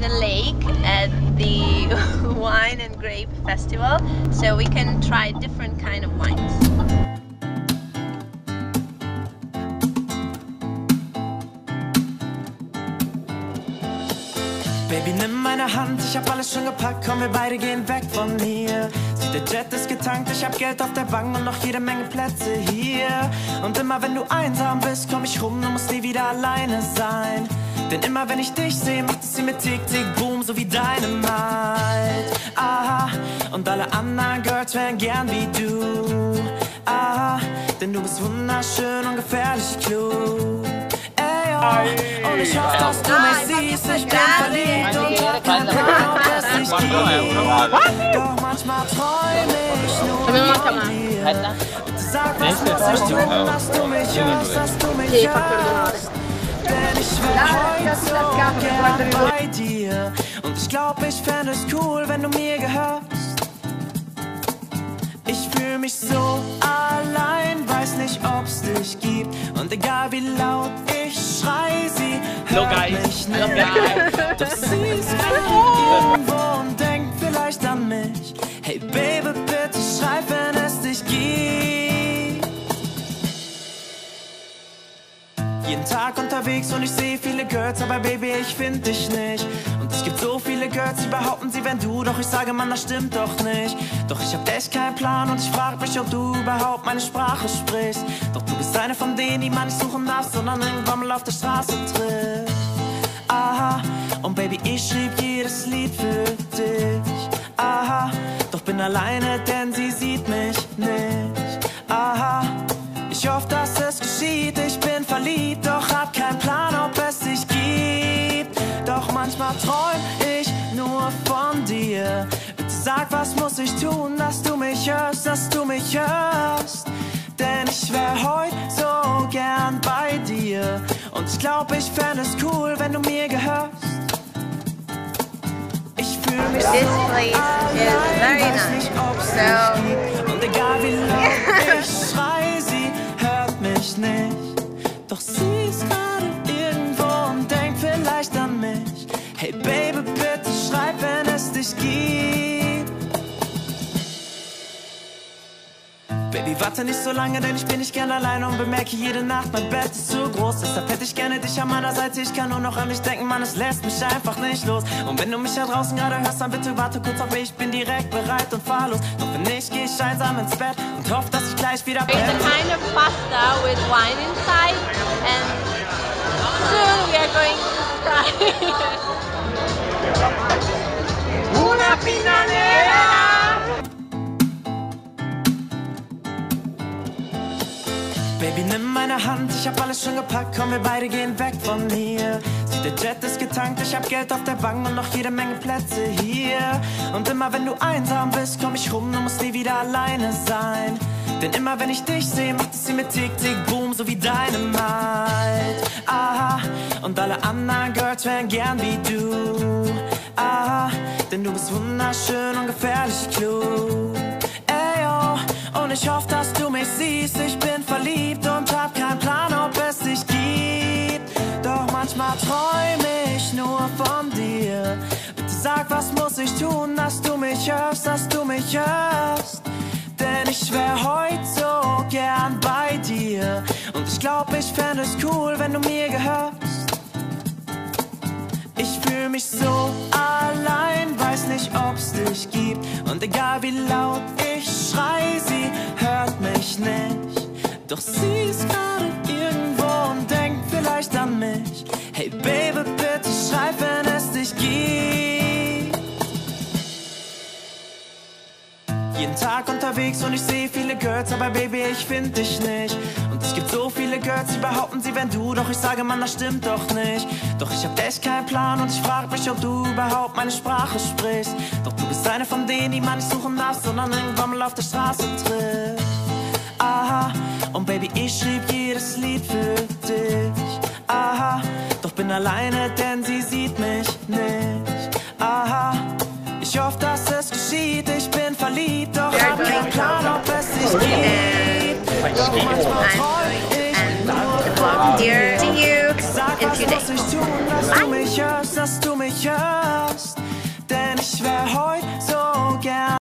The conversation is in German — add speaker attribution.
Speaker 1: the lake at the wine and grape festival, so we can try different kind of wines.
Speaker 2: Baby, nimm meine Hand, ich hab alles schon gepackt, komm, wir beide gehen weg von hier. Sieh, der Jet ist getankt, ich hab Geld auf der Bank und noch jede Menge Plätze hier. Und immer wenn du einsam bist, komm ich rum, du musst nie wieder alleine sein. Denn immer wenn ich dich sehe, macht es sie mit Tick, Tick, Boom, so wie Dynamite. Aha, und alle anderen Girls wären gern wie du. Aha, denn du bist wunderschön und gefährlich klug. Und ich hoffe, dass du mich siehst, ich bin verliebt und hab keinen Plan, ob es dich gibt. Doch manchmal träume ich nur von dir. Bitte sag, was muss ich tun, dass du mich hörst, dass du mich hörst. Denn ich wär heute so gern bei dir. Und ich glaub, ich fände es cool, wenn du mir gehörst. Ich fühl mich so allein, weiß nicht, ob's dich gibt. Und egal wie laut ich schrei, sie hört mich nicht. Doch sie ist irgendwo und denkt vielleicht an mich. Hey Baby, bitte schreib, wenn es dich gibt. Jeden Tag unterwegs und ich sehe viele Girls, aber Baby, ich find dich nicht. Und es gibt so viele Girls, die behaupten, sie wären du, doch ich sage, Mann, das stimmt doch nicht. Doch ich hab echt keinen Plan und ich frag mich, ob du überhaupt meine Sprache sprichst. Doch du bist eine von denen, die man nicht suchen darf, sondern irgendwann mal auf der Straße trifft. Aha, und Baby, ich schrieb jedes Lied für dich. Aha, doch bin alleine, denn sie sieht mich nicht. Aha, ich hoffe, dass es geschieht, ich bin verliebt, doch hab keinen Plan, ob es dich gibt. Doch manchmal träum ich nur von dir. Bitte sag, was muss ich tun, dass du mich hörst, dass du mich hörst. Denn ich wär heute so gern bei dir. Und ich glaub, ich fänd es cool, wenn du mir gehörst. Ich fühl mich so allein, weiß nicht, ob's dich gibt. Und egal wie laut ich schrei, sie hört mich nicht. Doch sie ist gerade irgendwo und denkt vielleicht an mich. Hey Baby, bitte schreib, wenn es dich gibt. Baby, warte nicht so lange, denn ich bin nicht gern alleine und bemerke jede Nacht, mein Bett ist zu groß. Deshalb hätte ich gerne dich an meiner Seite, ich kann nur noch an dich denken, Mann, es lässt mich einfach nicht los. Und wenn du mich da draußen gerade hörst, dann bitte warte kurz auf mich, ich bin direkt bereit und fahrlos. Doch wenn nicht, geh ich einsam ins Bett und hoffe, dass ich gleich wieder bin.
Speaker 1: It's a kind of pasta with wine inside, and soon we are going to try.
Speaker 2: Una pinanera! Baby, nimm meine Hand, ich hab alles schon gepackt, komm, wir beide gehen weg von hier. Sieh, der Jet ist getankt, ich hab Geld auf der Bank und noch jede Menge Plätze hier. Und immer wenn du einsam bist, komm ich rum, du musst nie wieder alleine sein. Denn immer wenn ich dich sehe, macht es sie mit Tick, Tick, Boom, so wie Dynamite. Aha, und alle anderen Girls wären gern wie du. Aha, denn du bist wunderschön und gefährlich klug. Heyo, und ich hoffe, dass du mich siehst, ich bin verliebt und hab keinen Plan, ob es dich gibt. Doch manchmal träume ich nur von dir. Bitte sag, was muss ich tun, dass du mich hörst, dass du mich hörst. Denn ich wär heute so gern bei dir. Und ich glaub, ich fänd es cool, wenn du mir gehörst. Ich fühl mich so allein, weiß nicht, ob's dich gibt. Und egal wie laut ich schrei, sie hört mich nicht. Doch sie ist gerade irgendwo und denkt vielleicht an mich. Hey Baby, bitte schreib, wenn es dich gibt. Jeden Tag unterwegs und ich sehe viele Girls, aber Baby, ich find dich nicht. Und es gibt so viele Girls, die behaupten, sie wären du, doch ich sage, Mann, das stimmt doch nicht. Doch ich hab echt keinen Plan und ich frag mich, ob du überhaupt meine Sprache sprichst. Doch du bist eine von denen, die man nicht suchen darf, sondern irgendwann mal auf der Straße trifft. Aha, und Baby, ich schrieb jedes Lied für dich. Aha, doch bin alleine, denn sie sieht mich nicht. Aha, ich hoffe, dass es geschieht, ich bin verliebt, doch hab keinen Plan, ob es dich gibt. Doch manchmal träum ich nur von dir.
Speaker 1: See you in 2 days.
Speaker 2: Dass du mich hörst, dass du mich hörst.